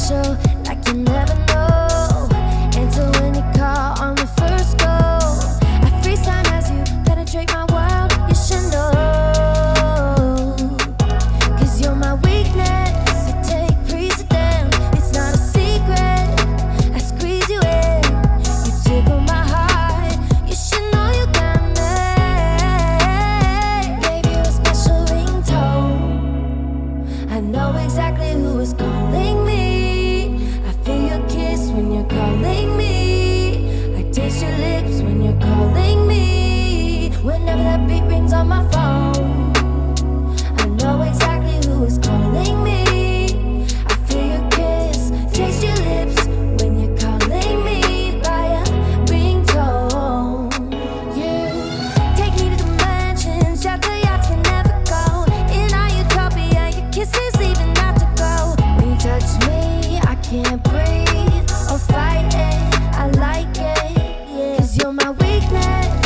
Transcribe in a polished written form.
special, like you never know. Answer when you call on the first go. I freeze time as you penetrate my world. You should know, 'cause you're my weakness. You take precedence. It's not a secret. I squeeze you in. You tickle my heart. You should know you got me. Gave you a special ringtone. I know exactly who is calling me. I feel your kiss when you're calling me. I taste your lips when you're calling me. Whenever that beat rings on my phone, I know exactly who is calling me. I feel your kiss, taste your lips when you're calling me by a ringtone. You take me to dimensions, shout to yachts can never go. In our utopia, your kisses leaving out to go. When you touch me, I can't breathe or fight it. I like it, yeah. 'Cause you're my weakness.